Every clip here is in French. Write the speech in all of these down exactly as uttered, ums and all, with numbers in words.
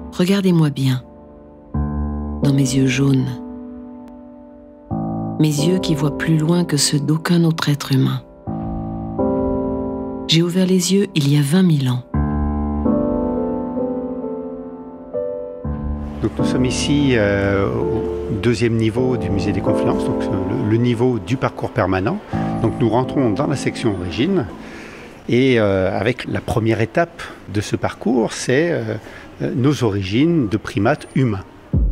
Regardez-moi bien, dans mes yeux jaunes, mes yeux qui voient plus loin que ceux d'aucun autre être humain. J'ai ouvert les yeux il y a vingt mille ans. Donc nous sommes ici euh, au deuxième niveau du musée des Confluences, donc le, le niveau du parcours permanent. Donc nous rentrons dans la section origine et euh, avec la première étape de ce parcours, c'est euh, nos origines de primates humains.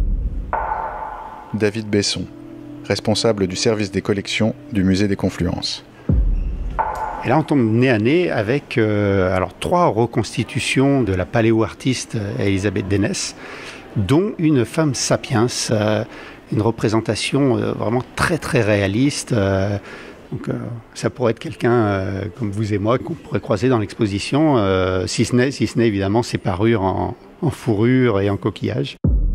David Besson, responsable du service des collections du musée des Confluences. Et là, on tombe nez à nez avec euh, alors, trois reconstitutions de la paléo-artiste Elisabeth Dénès, dont une femme sapiens, euh, une représentation euh, vraiment très très réaliste. Euh, donc, euh, ça pourrait être quelqu'un euh, comme vous et moi qu'on pourrait croiser dans l'exposition, euh, si ce n'est, si ce n'est évidemment ses parures en, en fourrure et en coquillage.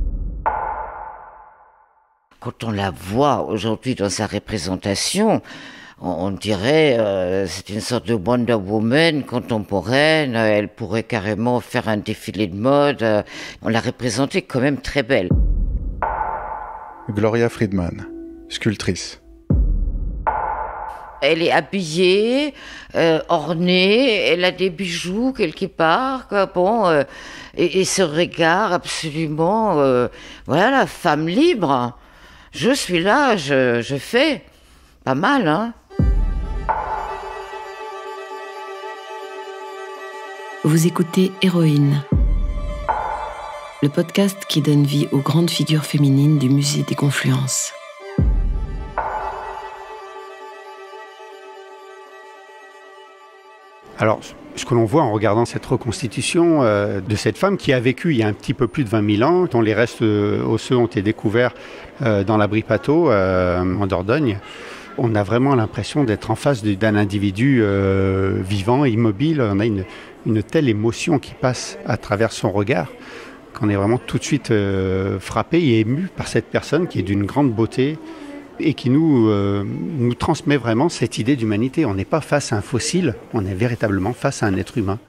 Quand on la voit aujourd'hui dans sa représentation, on dirait euh, c'est une sorte de Wonder Woman contemporaine. Elle pourrait carrément faire un défilé de mode. On l'a représentée quand même très belle. Gloria Friedman, sculptrice. Elle est habillée, euh, ornée, elle a des bijoux quelque part, quoi. Bon, euh, et, et ce regard absolument, euh, voilà, la femme libre. Je suis là, je, je fais. Pas mal, hein? Vous écoutez Héroïne, le podcast qui donne vie aux grandes figures féminines du musée des Confluences. Alors, ce que l'on voit en regardant cette reconstitution euh, de cette femme qui a vécu il y a un petit peu plus de vingt mille ans, dont les restes euh, osseux ont été découverts euh, dans l'abri Pateau, euh, en Dordogne, on a vraiment l'impression d'être en face d'un individu euh, vivant, immobile. On a une, une telle émotion qui passe à travers son regard qu'on est vraiment tout de suite euh, frappé et ému par cette personne qui est d'une grande beauté et qui nous, euh, nous transmet vraiment cette idée d'humanité. On n'est pas face à un fossile, on est véritablement face à un être humain.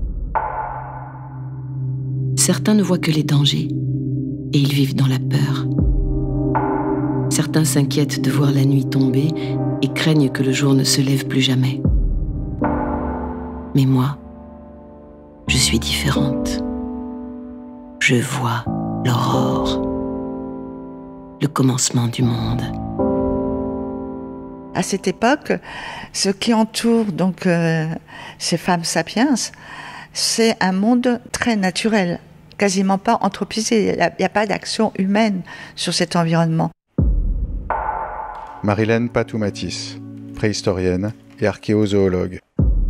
Certains ne voient que les dangers et ils vivent dans la peur. Certains s'inquiètent de voir la nuit tomber et craignent que le jour ne se lève plus jamais. Mais moi, je suis différente. Je vois l'aurore, le commencement du monde. À cette époque, ce qui entoure donc euh, ces femmes sapiens, c'est un monde très naturel, quasiment pas anthropisé. Il n'y a, a pas d'action humaine sur cet environnement. Marilène Patou-Matisse, préhistorienne et archéozoologue.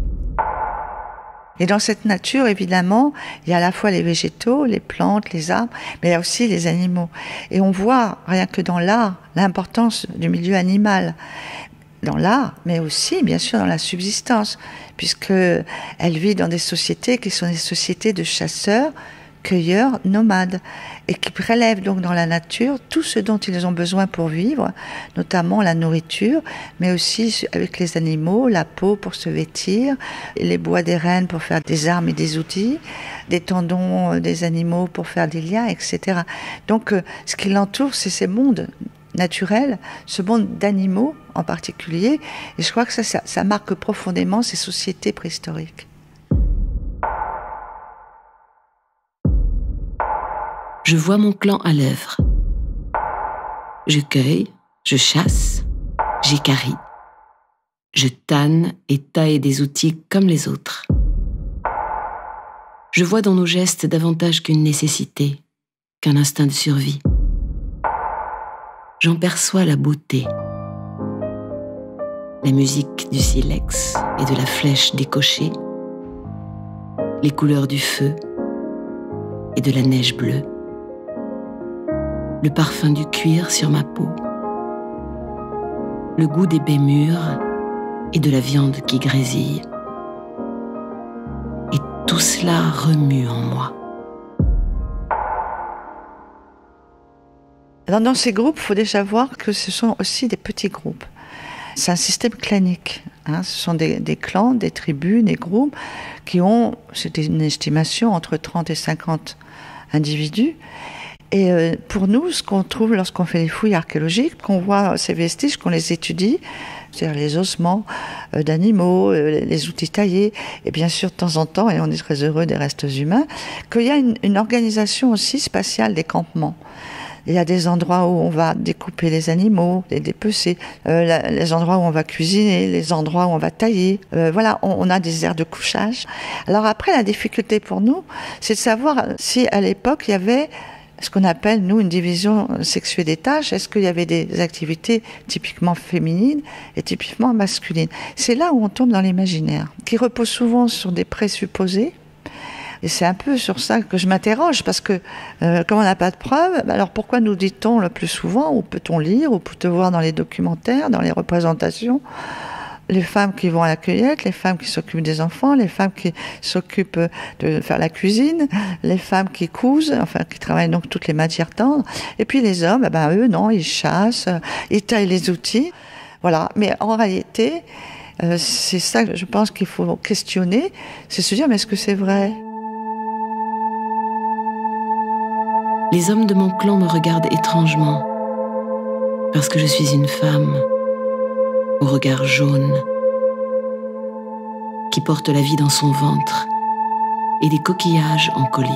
Et dans cette nature, évidemment, il y a à la fois les végétaux, les plantes, les arbres, mais il y a aussi les animaux. Et on voit, rien que dans l'art, l'importance du milieu animal. Dans l'art, mais aussi, bien sûr, dans la subsistance, puisqu'elle vit dans des sociétés qui sont des sociétés de chasseurs, cueilleurs, nomades, et qui prélèvent donc dans la nature tout ce dont ils ont besoin pour vivre, notamment la nourriture, mais aussi avec les animaux, la peau pour se vêtir, les bois des rennes pour faire des armes et des outils, des tendons des animaux pour faire des liens, et cetera. Donc, ce qui l'entoure, c'est ces mondes naturels, ce monde d'animaux en particulier, et je crois que ça, ça, ça marque profondément ces sociétés préhistoriques. Je vois mon clan à l'œuvre. Je cueille, je chasse, j'équarris. Je tanne et taille des outils comme les autres. Je vois dans nos gestes davantage qu'une nécessité, qu'un instinct de survie. J'en perçois la beauté. La musique du silex et de la flèche décochée, les couleurs du feu et de la neige bleue. Le parfum du cuir sur ma peau, le goût des baies mûres et de la viande qui grésille. Et tout cela remue en moi. Alors dans ces groupes, il faut déjà voir que ce sont aussi des petits groupes. C'est un système clanique, Hein, ce sont des, des clans, des tribus, des groupes qui ont, c'était une estimation, entre trente et cinquante individus. Et euh, pour nous, ce qu'on trouve lorsqu'on fait les fouilles archéologiques, qu'on voit ces vestiges, qu'on les étudie, c'est-à-dire les ossements euh, d'animaux, euh, les outils taillés, et bien sûr de temps en temps, et on est très heureux des restes humains, qu'il y a une, une organisation aussi spatiale des campements. Il y a des endroits où on va découper les animaux, les dépecer, euh, la, les endroits où on va cuisiner, les endroits où on va tailler. Euh, voilà, on, on a des aires de couchage. Alors après, la difficulté pour nous, c'est de savoir si à l'époque il y avait ce qu'on appelle, nous, une division sexuée des tâches. Est-ce qu'il y avait des activités typiquement féminines et typiquement masculines? C'est là où on tombe dans l'imaginaire, qui repose souvent sur des présupposés. Et c'est un peu sur ça que je m'interroge, parce que euh, comme on n'a pas de preuves, alors pourquoi nous dit-on le plus souvent, ou peut-on lire, ou peut-on voir dans les documentaires, dans les représentations, les femmes qui vont à la cueillette, les femmes qui s'occupent des enfants, les femmes qui s'occupent de faire la cuisine, les femmes qui cousent, enfin qui travaillent donc toutes les matières tendres, et puis les hommes, eh ben eux non, ils chassent, ils taillent les outils, voilà. Mais en réalité, euh, c'est ça que je pense qu'il faut questionner, c'est se dire mais est-ce que c'est vrai ? Les hommes de mon clan me regardent étrangement, parce que je suis une femme, au regard jaune, qui porte la vie dans son ventre et des coquillages en collier.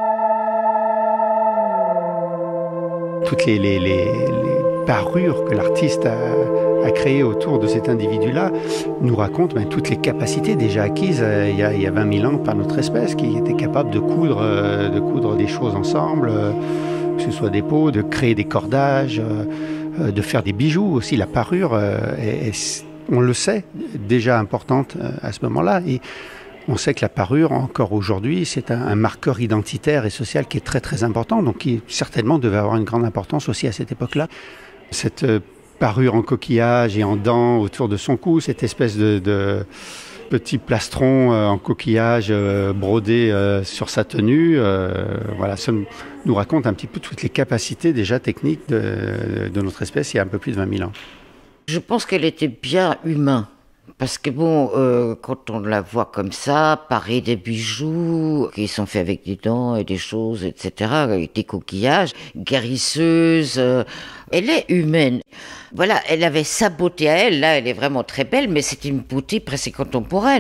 Toutes les, les, les, les parures que l'artiste a, a créées autour de cet individu-là nous racontent ben, toutes les capacités déjà acquises euh, il, y a, il y a vingt mille ans par notre espèce, qui était capable de coudre, euh, de coudre des choses ensemble, euh, que ce soit des peaux, de créer des cordages, euh, de faire des bijoux aussi. La parure euh, est, est, on le sait, déjà importante euh, à ce moment-là. Et on sait que la parure, encore aujourd'hui, c'est un, un marqueur identitaire et social qui est très très important, donc qui certainement devait avoir une grande importance aussi à cette époque-là. Cette euh, parure en coquillage et en dents autour de son cou, cette espèce de, de petit plastron euh, en coquillage euh, brodé euh, sur sa tenue, euh, voilà, ça nous raconte un petit peu toutes les capacités déjà techniques de, de notre espèce il y a un peu plus de vingt mille ans. Je pense qu'elle était bien humaine. Parce que bon, euh, quand on la voit comme ça, parer des bijoux qui sont faits avec des dents et des choses, et cetera, avec des coquillages, guérisseuse, euh, elle est humaine. Voilà, elle avait sa beauté à elle, là elle est vraiment très belle, mais c'est une beauté presque contemporaine.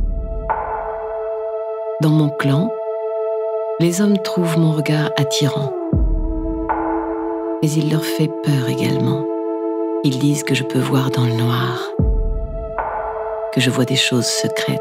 Dans mon clan, les hommes trouvent mon regard attirant. Mais il leur fait peur également. Ils disent que je peux voir dans le noir, que je vois des choses secrètes.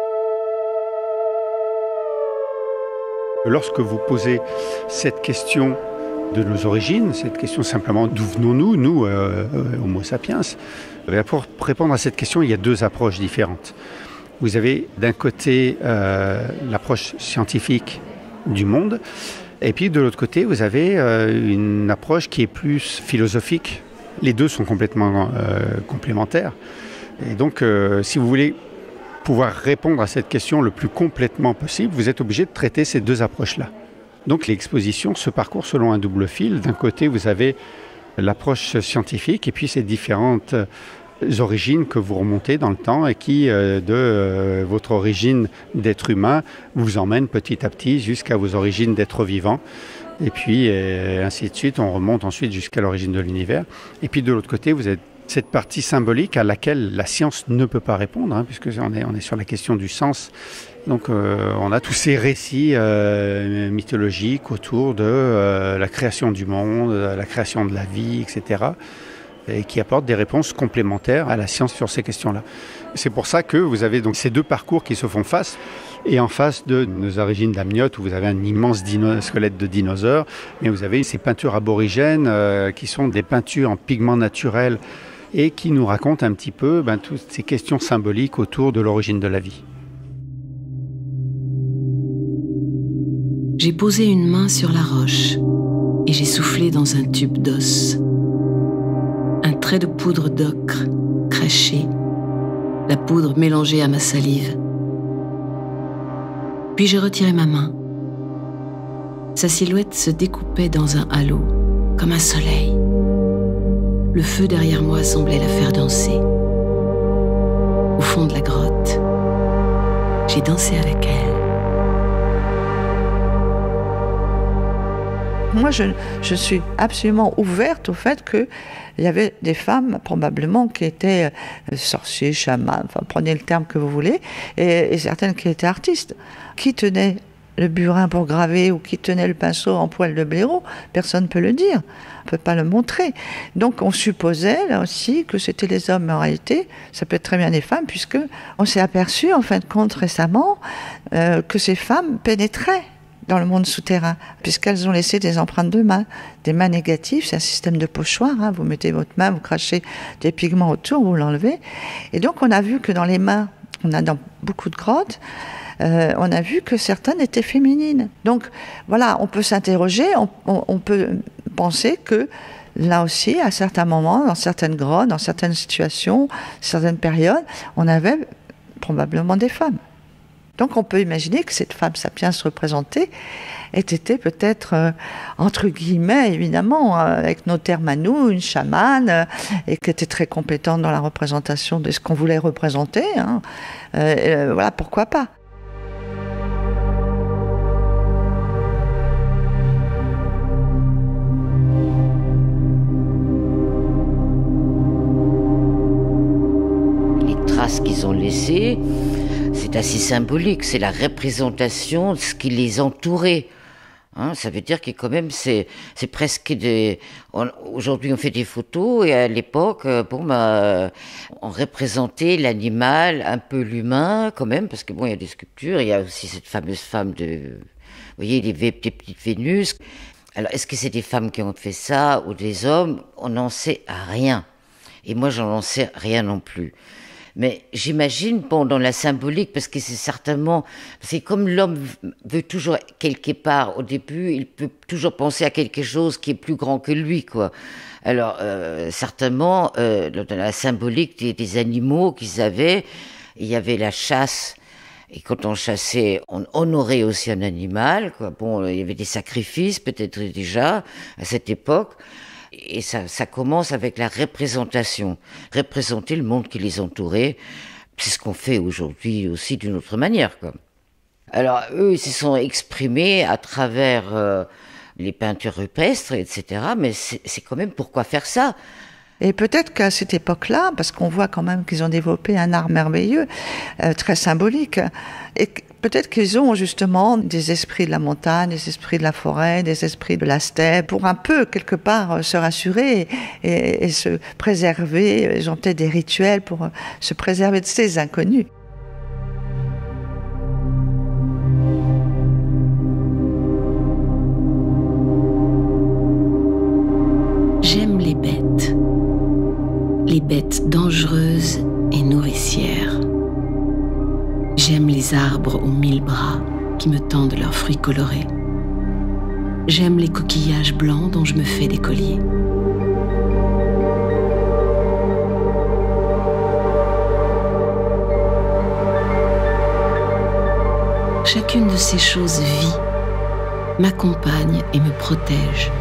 Lorsque vous posez cette question de nos origines, cette question simplement d'où venons-nous, nous, euh, euh, Homo sapiens, pour répondre à cette question, il y a deux approches différentes. Vous avez d'un côté euh, l'approche scientifique du monde, et puis de l'autre côté, vous avez euh, une approche qui est plus philosophique. Les deux sont complètement euh, complémentaires. Et donc, euh, si vous voulez pouvoir répondre à cette question le plus complètement possible, vous êtes obligé de traiter ces deux approches-là. Donc, l'exposition se parcourt selon un double fil. D'un côté, vous avez l'approche scientifique et puis ces différentes origines que vous remontez dans le temps et qui, euh, de euh, votre origine d'être humain, vous emmènent petit à petit jusqu'à vos origines d'être vivant. Et puis, et ainsi de suite, on remonte ensuite jusqu'à l'origine de l'univers. Et puis, de l'autre côté, vous êtes cette partie symbolique à laquelle la science ne peut pas répondre, hein, puisque on est, on est sur la question du sens. Donc euh, on a tous ces récits euh, mythologiques autour de euh, la création du monde, la création de la vie, et cetera, et qui apportent des réponses complémentaires à la science sur ces questions-là. C'est pour ça que vous avez donc ces deux parcours qui se font face, et en face de nos origines d'amniotes, où vous avez un immense dino- squelette de dinosaure, mais vous avez ces peintures aborigènes euh, qui sont des peintures en pigments naturels, et qui nous raconte un petit peu ben, toutes ces questions symboliques autour de l'origine de la vie. J'ai posé une main sur la roche et j'ai soufflé dans un tube d'os. Un trait de poudre d'ocre craché, la poudre mélangée à ma salive. Puis j'ai retiré ma main. Sa silhouette se découpait dans un halo, comme un soleil. Le feu derrière moi semblait la faire danser. fond de la grotte. J'ai dansé avec elle. Moi, je, je suis absolument ouverte au fait qu'il y avait des femmes, probablement, qui étaient sorciers, chamans, enfin, prenez le terme que vous voulez, et, et certaines qui étaient artistes. Qui tenaient le burin pour graver ou qui tenait le pinceau en poil de blaireau, personne ne peut le dire, on ne peut pas le montrer. Donc on supposait, là aussi, que c'était les hommes, mais en réalité, ça peut être très bien des femmes, puisque on s'est aperçu, en fin de compte, récemment, euh, que ces femmes pénétraient dans le monde souterrain, puisqu'elles ont laissé des empreintes de mains, des mains négatives, c'est un système de pochoir, hein, vous mettez votre main, vous crachez des pigments autour, vous l'enlevez, et donc on a vu que dans les mains, on a dans beaucoup de grottes, euh, on a vu que certaines étaient féminines. Donc voilà, on peut s'interroger, on, on, on peut penser que là aussi, à certains moments, dans certaines grottes, dans certaines situations, certaines périodes, on avait probablement des femmes. Donc on peut imaginer que cette femme sapiens représentée était peut-être, euh, entre guillemets, évidemment, euh, avec nos termes à nous, une chamane, euh, et qui était très compétente dans la représentation de ce qu'on voulait représenter. Hein. Euh, euh, voilà, pourquoi pas. Les traces qu'ils ont laissées, c'est assez symbolique, c'est la représentation de ce qui les entourait. Hein, ça veut dire que quand même, c'est, c'est presque des... On, aujourd'hui, on fait des photos, et à l'époque, bon, bah, on représentait l'animal, un peu l'humain, quand même, parce que bon, il y a des sculptures, il y a aussi cette fameuse femme de... Vous voyez, les, des petites Vénus. Alors, est-ce que c'est des femmes qui ont fait ça, ou des hommes? On n'en sait rien. Et moi, j'en sais rien non plus. Mais j'imagine, bon, dans la symbolique, parce que c'est certainement... C'est comme l'homme veut toujours, quelque part, au début, il peut toujours penser à quelque chose qui est plus grand que lui, quoi. Alors, euh, certainement, euh, dans la symbolique des, des animaux qu'ils avaient, il y avait la chasse. Et quand on chassait, on honorait aussi un animal, quoi. Bon, il y avait des sacrifices, peut-être déjà, à cette époque. Et ça, ça commence avec la représentation. Représenter le monde qui les entourait, c'est ce qu'on fait aujourd'hui aussi d'une autre manière, quoi. Alors, eux, ils se sont exprimés à travers euh, les peintures rupestres, et cetera. Mais c'est, c'est quand même pourquoi faire ça? Et peut-être qu'à cette époque-là, parce qu'on voit quand même qu'ils ont développé un art merveilleux, euh, très symbolique, et peut-être qu'ils ont justement des esprits de la montagne, des esprits de la forêt, des esprits de la steppe, pour un peu, quelque part, se rassurer et, et, et se préserver. Ils ont peut-être des rituels pour se préserver de ces inconnus. J'aime les bêtes. Les bêtes dangereuses et nourricières. J'aime les arbres aux mille bras qui me tendent leurs fruits colorés. J'aime les coquillages blancs dont je me fais des colliers. Chacune de ces choses vit, m'accompagne et me protège.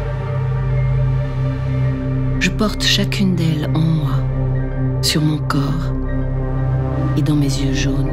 Je porte chacune d'elles en moi, sur mon corps et dans mes yeux jaunes.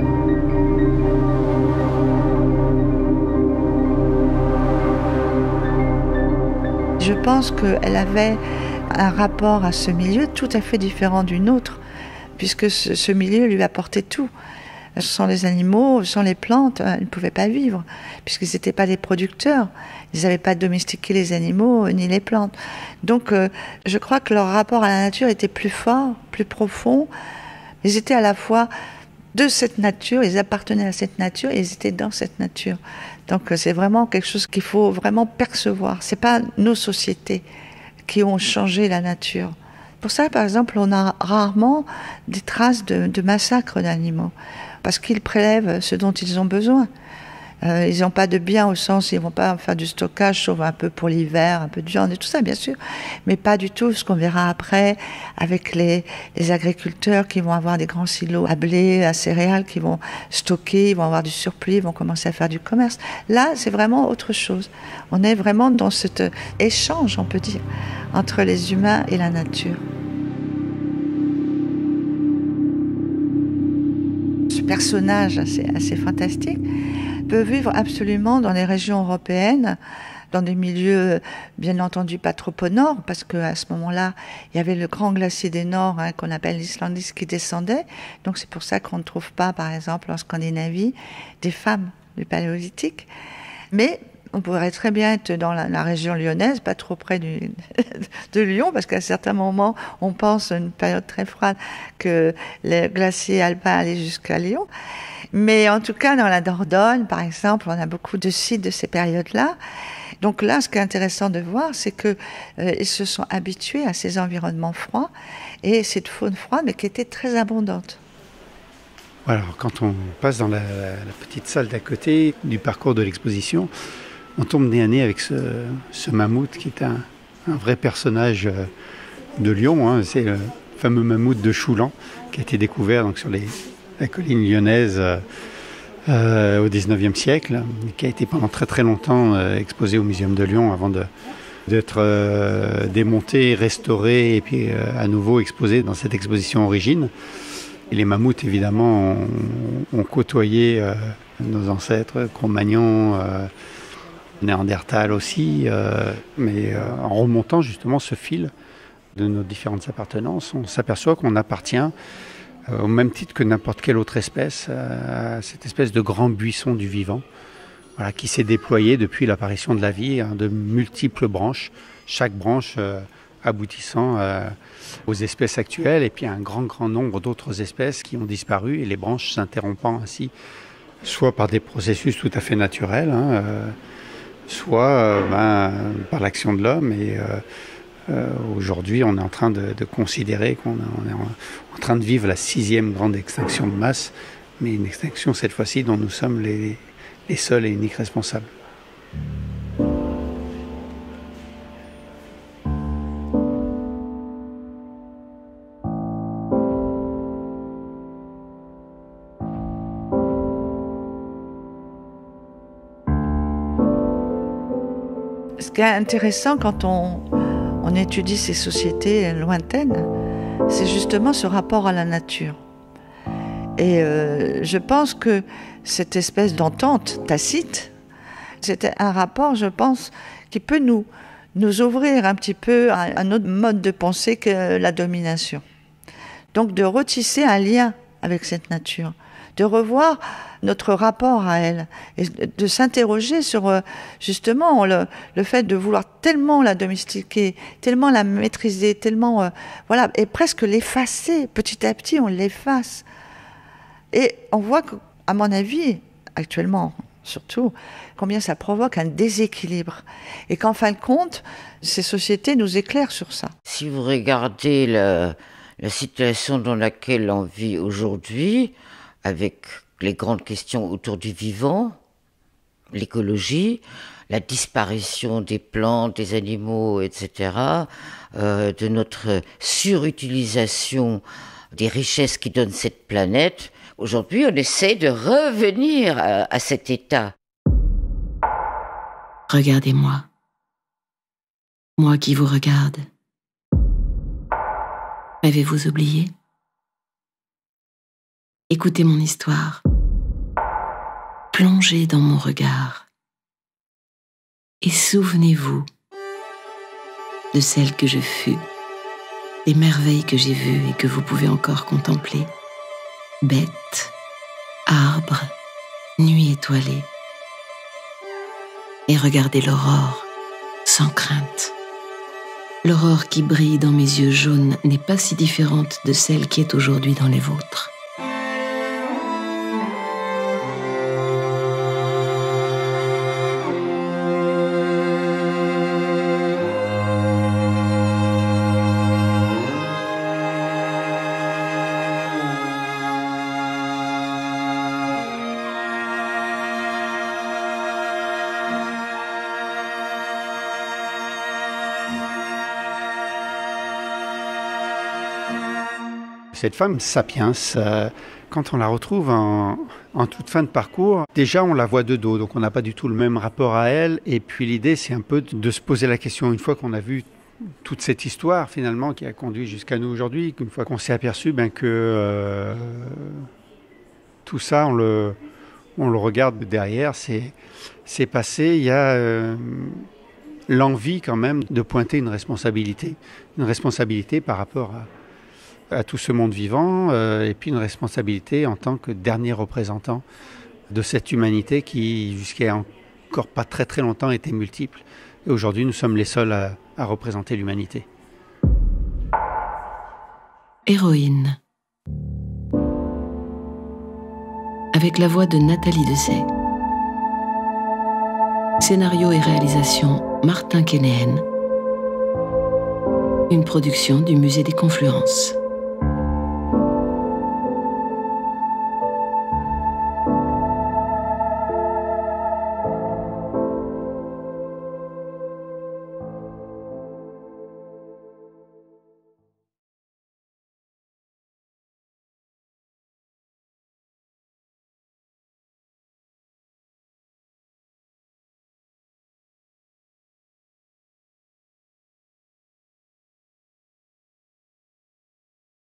Je pense qu'elle avait un rapport à ce milieu tout à fait différent du nôtre, puisque ce, ce milieu lui apportait tout. Sans les animaux, sans les plantes, ils ne pouvaient pas vivre, puisqu'ils n'étaient pas des producteurs. Ils n'avaient pas domestiqué les animaux ni les plantes. Donc euh, je crois que leur rapport à la nature était plus fort, plus profond. Ils étaient à la fois de cette nature, ils appartenaient à cette nature et ils étaient dans cette nature. Donc euh, c'est vraiment quelque chose qu'il faut vraiment percevoir. Ce n'est pas nos sociétés qui ont changé la nature. Pour ça, par exemple, on a rarement des traces de, de massacres d'animaux, parce qu'ils prélèvent ce dont ils ont besoin. Euh, ils n'ont pas de biens au sens, ils ne vont pas faire du stockage, sauf un peu pour l'hiver, un peu de viande et tout ça, bien sûr, mais pas du tout ce qu'on verra après avec les, les agriculteurs qui vont avoir des grands silos à blé, à céréales, qui vont stocker, ils vont avoir du surplus, ils vont commencer à faire du commerce. Là, c'est vraiment autre chose. On est vraiment dans cet échange, on peut dire, entre les humains et la nature. personnage assez, assez fantastique, peut vivre absolument dans les régions européennes, dans des milieux, bien entendu, pas trop au nord, parce qu'à ce moment-là, il y avait le grand glacier des Nords, hein, qu'on appelle l'Islandis, qui descendait. Donc c'est pour ça qu'on ne trouve pas, par exemple, en Scandinavie, des femmes du Paléolithique. Mais on pourrait très bien être dans la, la région lyonnaise, pas trop près du, de Lyon, parce qu'à certains moments, on pense à une période très froide que le glacier alpin allait jusqu'à Lyon. Mais en tout cas, dans la Dordogne, par exemple, on a beaucoup de sites de ces périodes-là. Donc là, ce qui est intéressant de voir, c'est qu'ils euh, se sont habitués à ces environnements froids et cette faune froide, mais qui était très abondante. Voilà, alors quand on passe dans la, la petite salle d'à côté du parcours de l'exposition, on tombe nez à nez avec ce, ce mammouth qui est un, un vrai personnage de Lyon. Hein. C'est le fameux mammouth de Choulan qui a été découvert donc, sur les, la colline lyonnaise euh, euh, au dix-neuvième siècle, qui a été pendant très très longtemps euh, exposé au Muséum de Lyon avant de, d'être euh, démonté, restauré et puis euh, à nouveau exposé dans cette exposition Origine. Et les mammouths, évidemment, ont, ont côtoyé euh, nos ancêtres, Cro-Magnon, euh, Néandertal aussi, euh, mais euh, en remontant justement ce fil de nos différentes appartenances, on s'aperçoit qu'on appartient, euh, au même titre que n'importe quelle autre espèce, euh, à cette espèce de grand buisson du vivant, voilà, qui s'est déployé depuis l'apparition de la vie, hein, de multiples branches, chaque branche euh, aboutissant euh, aux espèces actuelles, et puis un grand, grand nombre d'autres espèces qui ont disparu, et les branches s'interrompant ainsi, soit par des processus tout à fait naturels, hein, euh, soit euh, ben, par l'action de l'homme. Et euh, euh, aujourd'hui, on est en train de, de considérer qu'on on est en, en train de vivre la sixième grande extinction de masse, mais une extinction cette fois-ci dont nous sommes les, les seuls et uniques responsables. Ce qui est intéressant quand on, on étudie ces sociétés lointaines, c'est justement ce rapport à la nature. Et euh, je pense que cette espèce d'entente tacite, c'était un rapport, je pense, qui peut nous, nous ouvrir un petit peu à un autre mode de pensée que la domination. Donc de retisser un lien avec cette nature, de revoir notre rapport à elle et de s'interroger sur justement le, le fait de vouloir tellement la domestiquer, tellement la maîtriser, tellement euh, voilà, et presque l'effacer. Petit à petit, on l'efface. Et on voit que, à mon avis, actuellement surtout, combien ça provoque un déséquilibre. Et qu'en fin de compte, ces sociétés nous éclairent sur ça. Si vous regardez la, la situation dans laquelle on vit aujourd'hui, avec les grandes questions autour du vivant, l'écologie, la disparition des plantes, des animaux, et cetera, euh, de notre surutilisation des richesses qui donnent cette planète, aujourd'hui on essaie de revenir à, à cet état. Regardez-moi. Moi qui vous regarde. Avez-vous oublié ? Écoutez mon histoire. Plongez dans mon regard. Et souvenez-vous de celle que je fus, des merveilles que j'ai vues et que vous pouvez encore contempler. Bêtes, arbres, nuit étoilée. Et regardez l'aurore, sans crainte. L'aurore qui brille dans mes yeux jaunes n'est pas si différente de celle qui est aujourd'hui dans les vôtres. Cette femme, Sapiens, euh, quand on la retrouve en, en toute fin de parcours, déjà on la voit de dos, donc on n'a pas du tout le même rapport à elle. Et puis l'idée, c'est un peu de, de se poser la question, une fois qu'on a vu toute cette histoire finalement qui a conduit jusqu'à nous aujourd'hui, une fois qu'on s'est aperçu ben, que euh, tout ça, on le, on le regarde derrière, c'est, c'est passé. Il y a euh, l'envie quand même de pointer une responsabilité, une responsabilité par rapport à, à tout ce monde vivant, euh, et puis une responsabilité en tant que dernier représentant de cette humanité qui, jusqu'à encore pas très très longtemps, était multiple. Et aujourd'hui, nous sommes les seuls à, à représenter l'humanité. Héroïne. Avec la voix de Nathalie Dessay. Scénario et réalisation Martin Kénéen. Une production du Musée des Confluences.